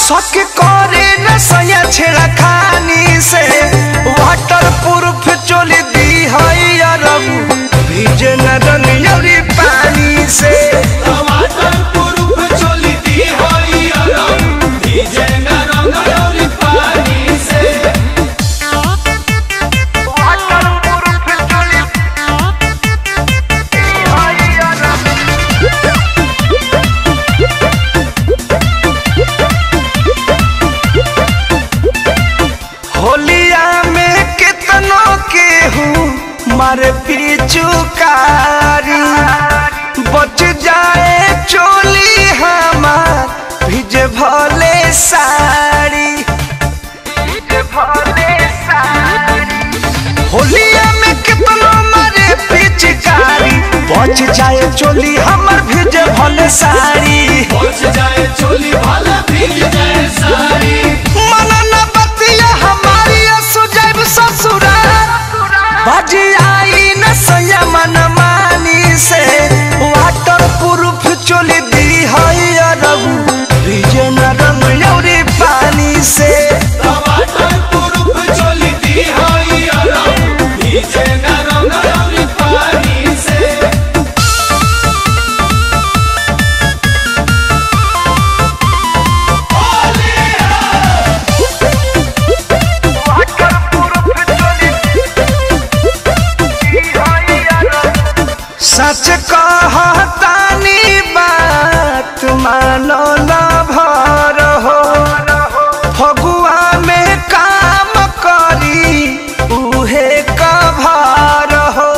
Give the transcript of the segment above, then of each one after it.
शक करे न सया छेड़ा खानी से वाटर प्रूफ चोली दी है अरब भीजे न रंग यौरी पानी से वाटर प्रूफ चोली दी है अरब भीजे न रंग यौरी पानी से वाटर प्रूफ चोली दी है अरब होलिया में कितनों के हूँ मारे पिचुकारी बच जाए चोली हमार भिजे भले साड़ी होलिया में कितनों मारे पिचकारी बच जाए चोली हमार भिजे भले साड़ी बच जाए चोली भले भीज जाए साड़ी मनना बतिया हमारी सुजैब ससुराल बाजी आई न सया मन मानी से वाटर प्रूफ चोली दी है अरब भीजे न रंग यौरी पानी से वाटर प्रूफ चोली दी है अरब भीजे न रंग यौरी पानी से सच कहतानी बात मानो न भर हो फगुआ में काम करी उहे कभार हो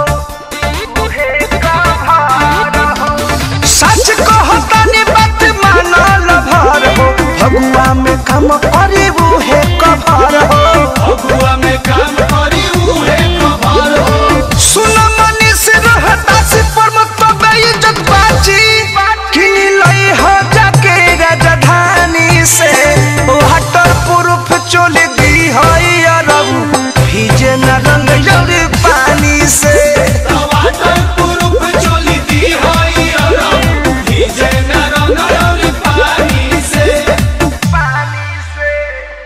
सच कहतानी बात मानो न भर हो फगुआ में काम करी उहे कभार हो फगुआ में काम करी उहे कभार हो सुन मनीष रहता से परमत इज्जत बाची किनी लई हो जाके राजधानी से वाटर प्रूफ चोली दी है अरब भीजे न रंग यौरी पानी से वाटर प्रूफ चोली दी है अरब भीजे न रंग यौरी पानी से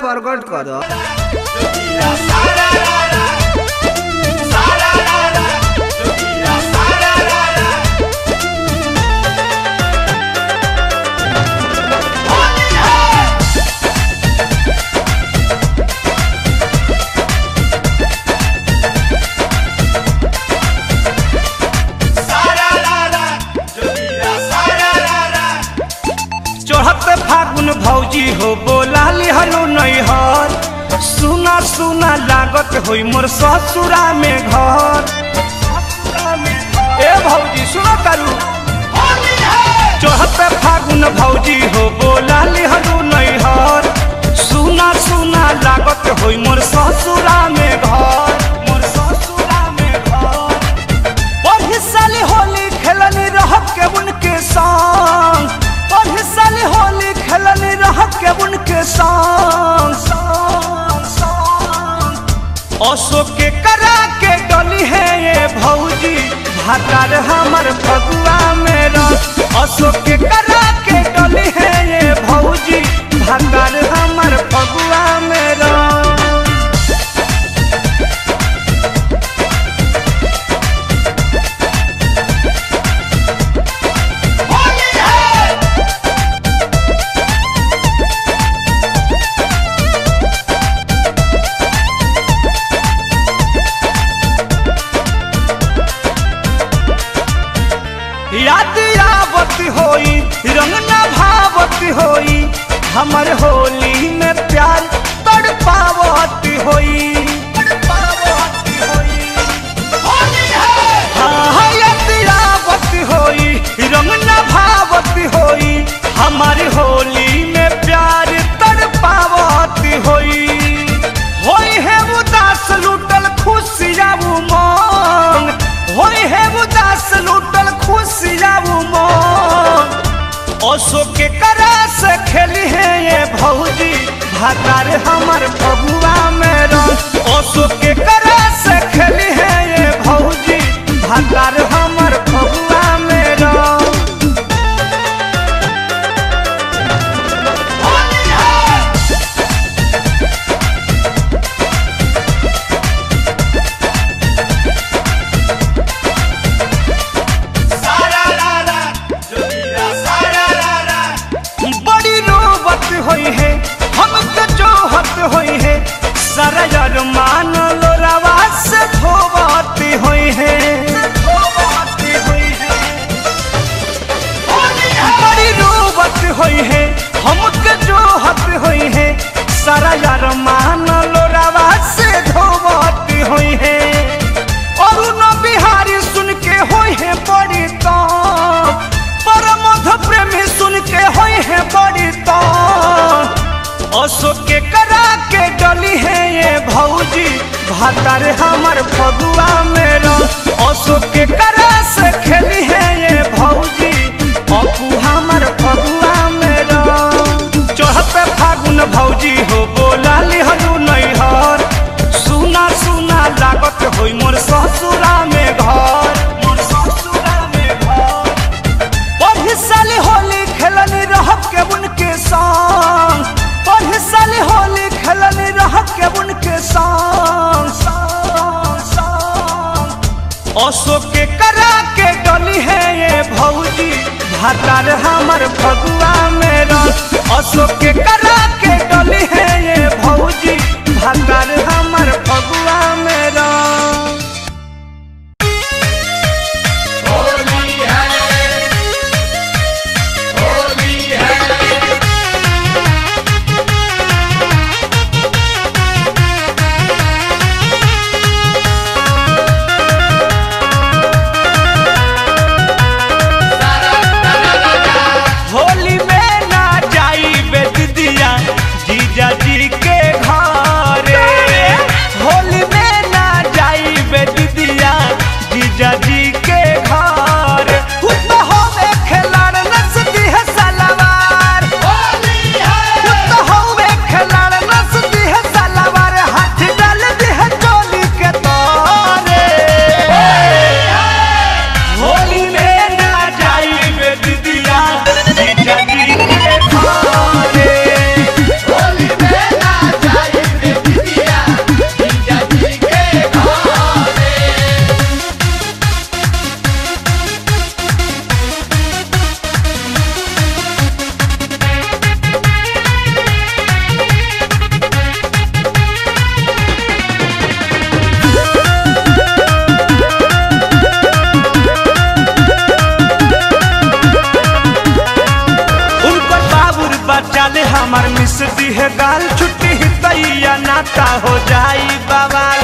प्रकट कर। फागुन भौजी हो बोला लिहलो नैहर, सुना सुना लागत होई मोर ससुरा में घर। ए भौजी सुनो करू चढ़ते फागुन भौजी हो बोला लिहलो नैहर, सुना सुना लागत होई मोर ससुरा में घर। मोर ससुरा में घर पढ़ी साली होली खेलनी रह के उनके संग, पढ़ी साली होली खेलनी रह के उनके संग। अशोक के करा के डली है ये भौजी भातार हमर फगुआ में रंग। अशोक के करा के डली है ये भौजी भातार हमर फगुआ में रंग। याद आवत होई रंग न भावत होई, हमर होली में प्यार तड़पावत होई। हाँ याद आवत होई रंग न भावत होई, हमारी होली में प्यार तड़पावत होई। होई है उदास लूटल खुशियाँ उमंग, होई है उदास लूटल खुशियाँ उमंग। अशोक के करा से खेली है ये भौजी भातार हमर फगुआ में रंग। अशोक के करा से खेली है ये भौजी भातार हमर फगुआ में रंग। होई है हमके जोहत होई है, सारा अरमान लोरावा से धोबाती होई है। बड़ी रोबत होई है हमके जोहत होई है, सारा अरमान लोरावा से धोबाती होई है। और न बिहारी सुन के होई है बड़ी तो, परमध प्रेमी सुन के होई है बड़ी तो। अशोक के करा के डली है ये भौजी भातार हमर फगुआ में रंग। अशोक के करा से खेली है ये भौजी अपू हमर फगुआ में रंग। चढ़ते फागुन भौजी हो बोला लिहलू नैहर, सुना सुना लागत होई मोर ससुरा में घर। मोर ससुरा में घर पढ़ी साली होली खेलनी रह के उनके संग, पढ़ी साली होली खेलनी रह के उनके संग। अशोक के करा के डली है ये भौजी भातार हमर फगुआ में रंग। अशोक के करा के डली है ये भौजी भातार हमर फगुआ में रंग। हमार मिस दी है गाल छुट्टी तैया नाता हो जाई बवाल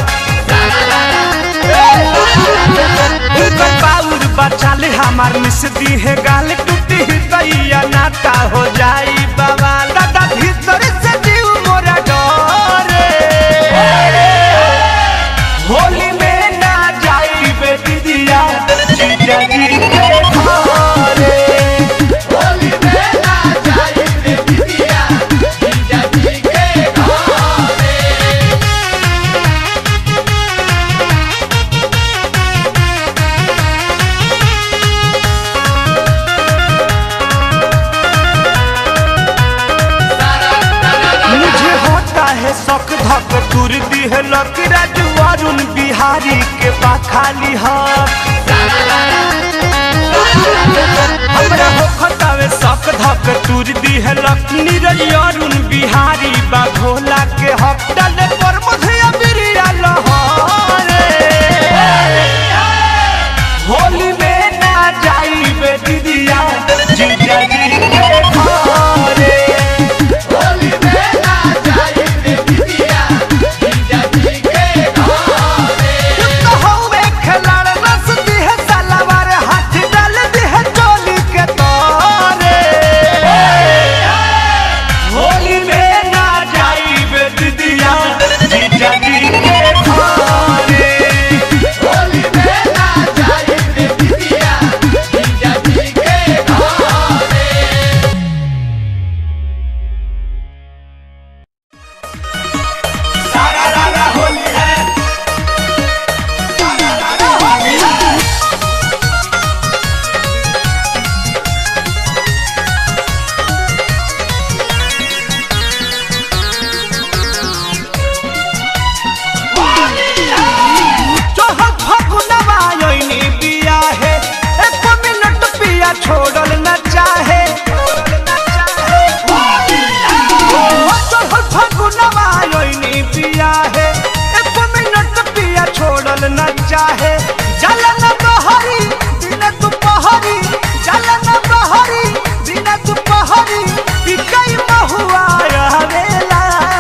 बाउर बचाले हमार मिस दी है गाल टूटी तैया नाता हो जाई बवाल दादा भीतर से जीव मोरा डरे होली में ना जाई बेटी दिया जीजा जी के घरे होली में ना जाई बेटी दिया जीजा जी के घरे मुझे होता है शौक धक दूर दी है लकी राजू अरुण बिहारी के बाखाली हमरा होता है शौक धक दूर दी है लकी नीरज अरुण बिहारी बा भोला के हक डाले पर मुझे अबिरिया लहरे होली में ना जाई बेटी दिया जीजा जी के घरे होली में ना जाई बेटी दिया जीजा जी के घरे तो होवे खिलाड़ रस दी है सलवार हाथ डाल दी है चोली के तोरे होली में ना जाई बेटी दिया जीजा जी के घरे होली में ना जाई बेटी दिया जीजा जी के घरे सारा रारा होली है सारा रारा होली है चहक फगुनवा योइनी पिया है एक मिनट पिया छोड़ल न चाहे चहक फगुनवा योइनी पिया है एक मिनट पिया छोड़ल न चाहे जलन बहरी दिन दुपहरी जलन बहरी दिन दुपहरी बिकई महुआ रहेला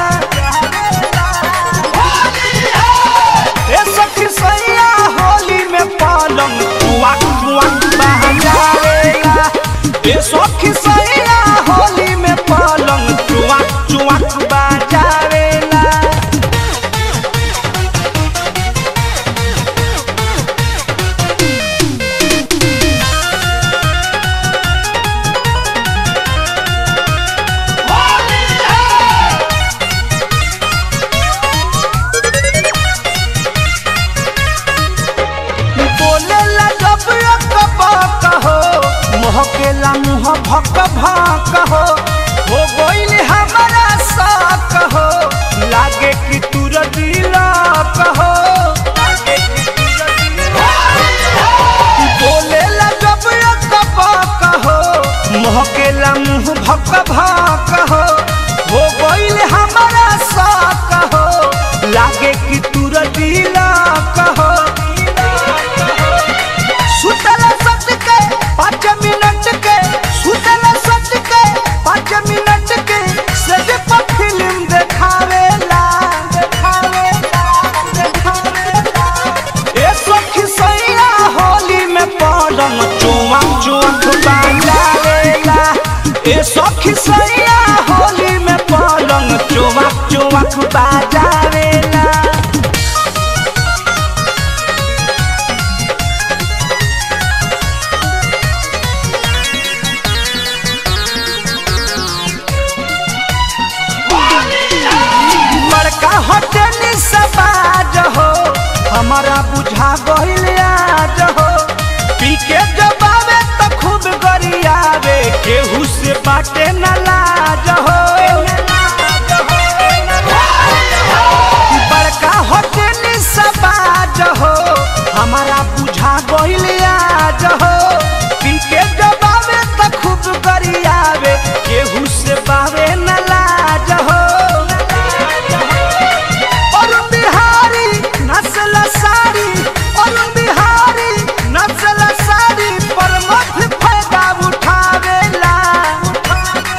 ए सखी सैया होली में पालम कुआक कुआक बहजाएगा ए सखी सैया होली में पालम कुआक कुआक बहजाएगा बोलेला जब कहो महकेला मुँह भक भक हो गइल हमारा शौक हो लागे कि तुर दिला कहो बोलेला जब कहो महकेला मुँह भक भक हो गइल हमारा शौक हो लागे कि तुर दिला कहो सुतला सच के 5 मिनट के सुतला सच के 5 मिनट के सज पर फिल्म देखावेला ए सखी सैया होली में पड़म चुआक चुआक बाजावेला ए सखी सैया होली में पड़म चुआक चुआक बाजावेला बड़का हटनी सबाज हो हमारा बुझा गइल आज हो पी के जब आवे तो खूब गरियावे केहू से बाटे न लाज हो बड़का हटनी सबाज हो हमारा बुझा गइल आज हो पी के जब आवे तो खूब गरियावे केहू से बावे न लाज हो अरुण बिहारी नस्ल सारी अरुण बिहारी नस्ल सारी पर मत फायदा उठावेला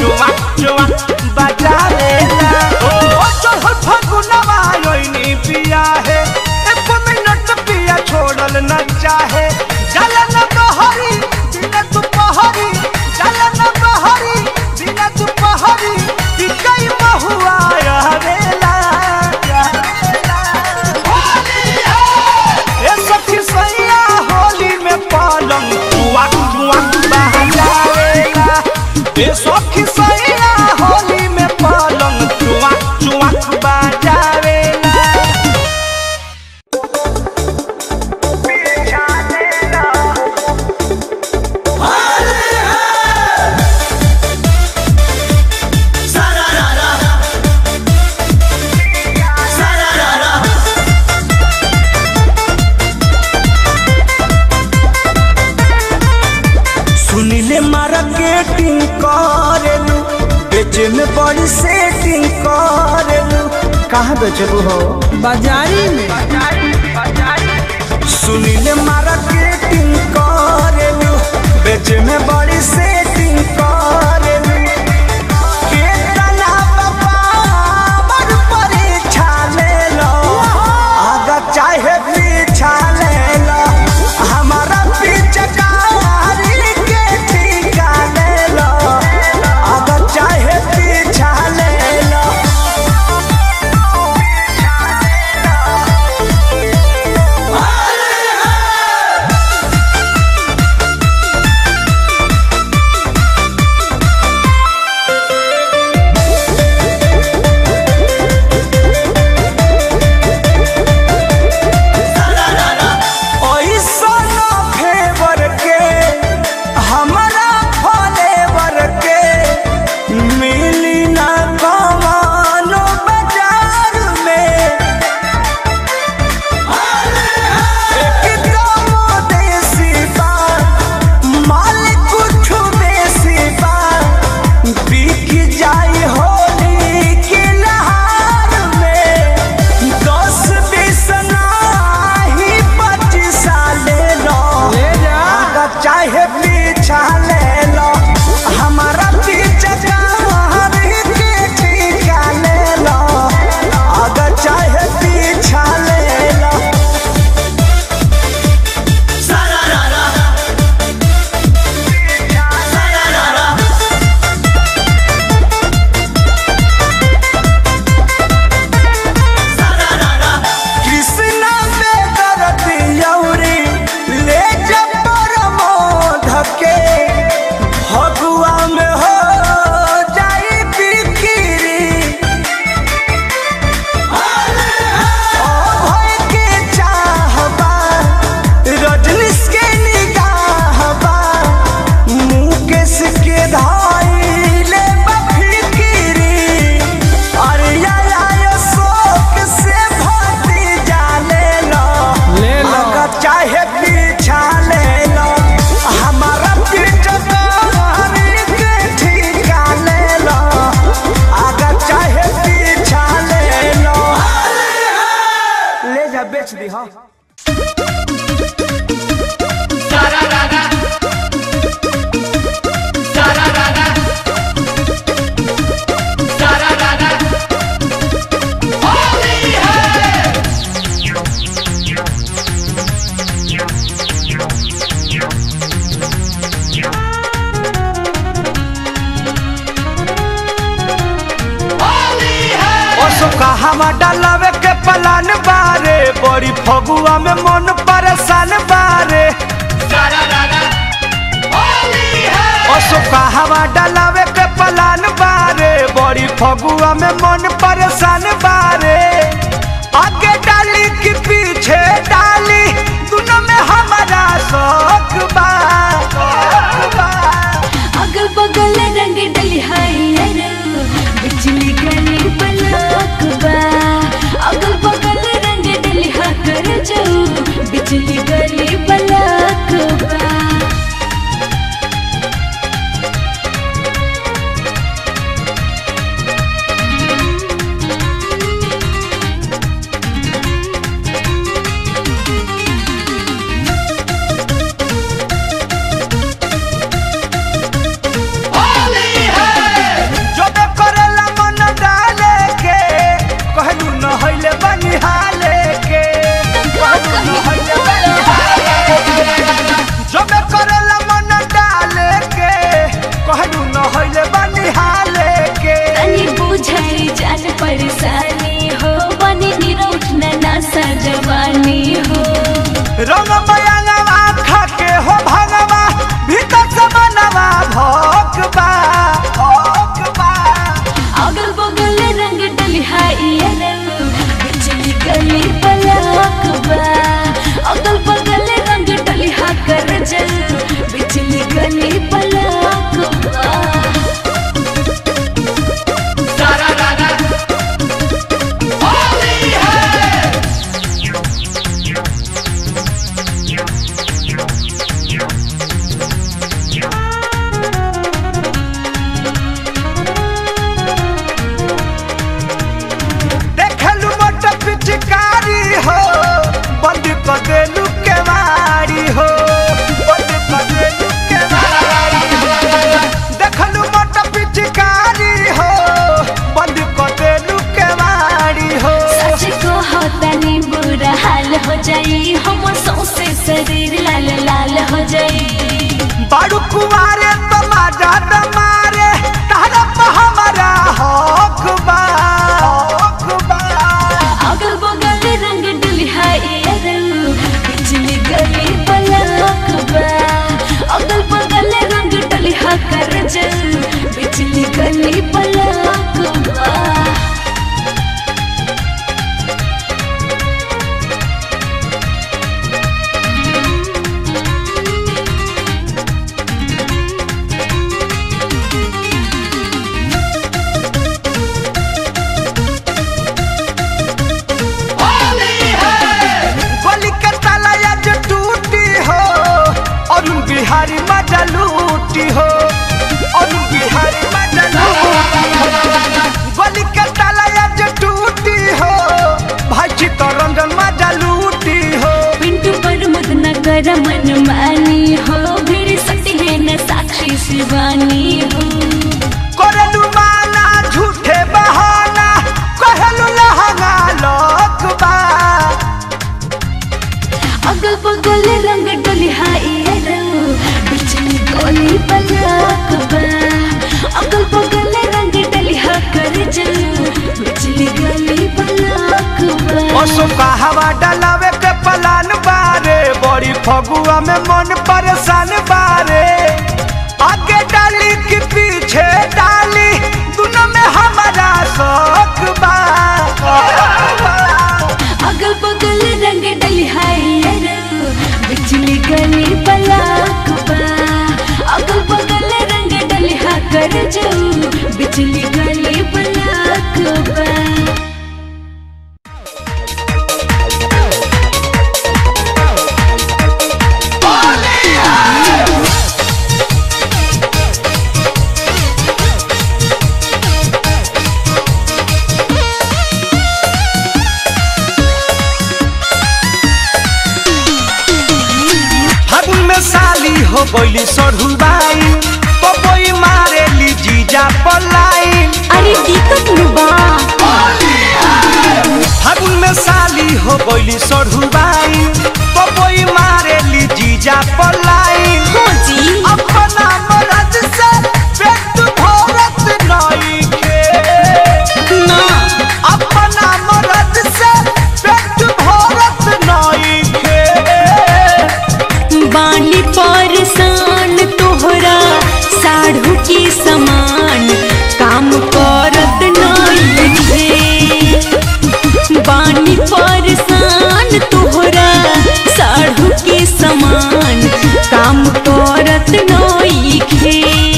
चुआ चुआ बजावेला ओ चढ़ल फगुनवा ओइनी पिया है एक मिनट पिया छोड़ल न चाहे जलन बहरी दिन दुपहरी जलन बहरी दिन दुपहरी कई महुआ रहेला ए सखी सैया होली में पलंग चुआ चुआ बजावेला ए सखी सैया होली में पलंग चुआ चुआ बजावेला मार्केटिंग करेलू बेचे में बड़ी सेटिंग करेलू कहाँ बेचलू हो बाजारी में सुनीले मार्केटिंग करेलू बेचे में बड़ी सेटिंग करेलू केतना बाबा परीक्षा ले लो आगा चाहे पीछा ले लो हमारा पीछे बेच दी हाँ कहाँ डालवे के पलान बारे बड़ी फगुआ में मन परेशान बारे कहाँ डालवे के पलान बारे बड़ी फगुआ में मन परेशान बारे आगे डाली कि पीछे डाली दोनों में हमारा शौक बा अगल बगल रंग डली बिजली गली पलक बा अगल बगल रंग डली कर जाऊ बिजली गली पलक बा जाई हमर सौसे शरीर लाल लाल हो जाई बारू कुवारे तमाजा मारे तारा पे हमारा हक बा अगल बगल रंग डलिहा बिजली गली बलक बा अगल बगल रंग डलिहा कर जल बिजली गली बलक बा बिहारी मजा लूटी हो और बिहारी मजा गली के ताला आज टूटी हो भाई चित्तरंजन मजा लूटी हो पिंटू पर मत न कर मन मानी हो मेरी सती है न साक्षी शिवानी हो करलू माना झूठे बहाना कहलू लहंगा लोकबा अगल बगल रंग डलिहा बिजली गली बलक बा अगल बगल रंग डलिहा कर जल बिजली गली बलक बा ओसो का हवा डलावे के पलान बारे बड़ी फगुआ में मन परेशान बारे आगे डाली कि पीछे डाली दोनों में हमारा शौक बा अगल बगल रंग डलिहा बिजली गली बलक बा अगल बगल रंग डलिहा कर जाऊ बिजली गली बलक बा साली हो गईली सढ़ुबाई तो कोई मारे ली जीजा पलाई अरे दिक्कत नुबा फागुन में साली हो गईली सढ़ुबाई तो कोई मारे ली जीजा पलाई हो जी अपना मर्द से पेट भरत नहीं खे ना अपना मर्द से पेट भरत नहीं खे बानी परेशान तोहरा साढ़ू के समान काम करत नहीं थे बानी परेशान तोहरा साढ़ू के समान काम करत नहीं थे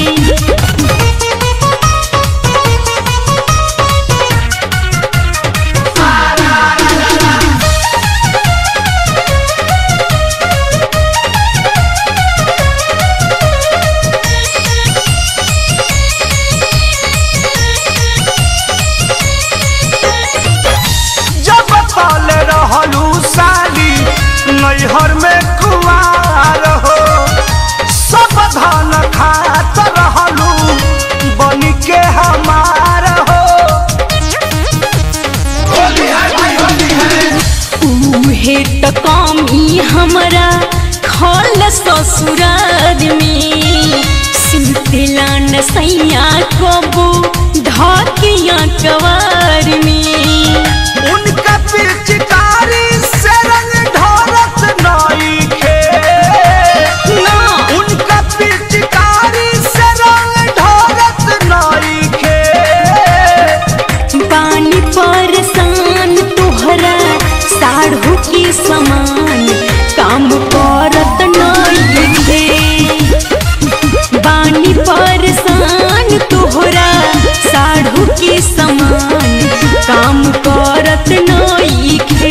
नैहर में कुआर हो सब धन खात रहलू बन के हमार हो उहे त कमी हमरा खल ससुरार में सिलसिला न सैया कबू ढकिया कवार में उनका पिचकारी से रंग ढोरत नहीं खे ना उनका पिचकारी से रंग ढोरत नहीं खे पानी परेशान तोहरा साढ़ू के समान काम करत नहीं थे पानी परेशान तोहरा साढ़ू के समान काम करत नहीं थे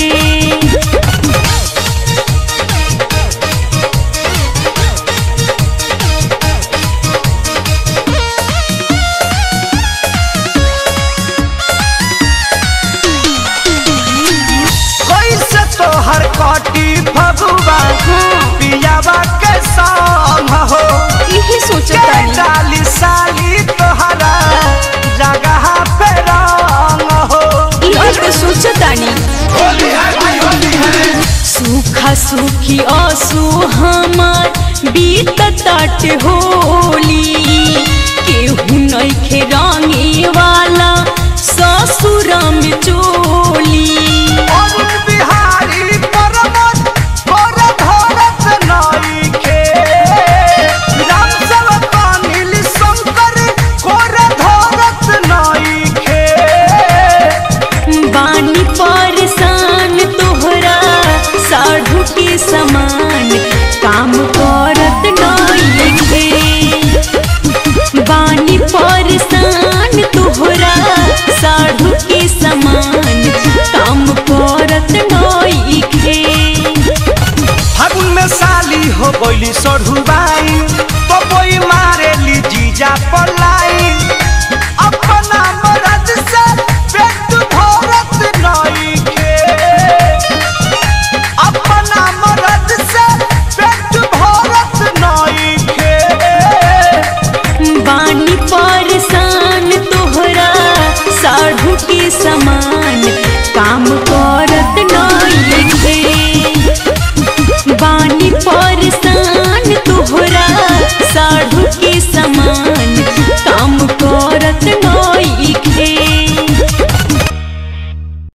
कैसे तोहर कटी फगुआ पियावा के संग हो यही सोचता डाली साली तोहरा जगह पे रंग हो यही तो सोचता आंसू की आंसू हमार बीत ताट होली केहू नइखे रंगे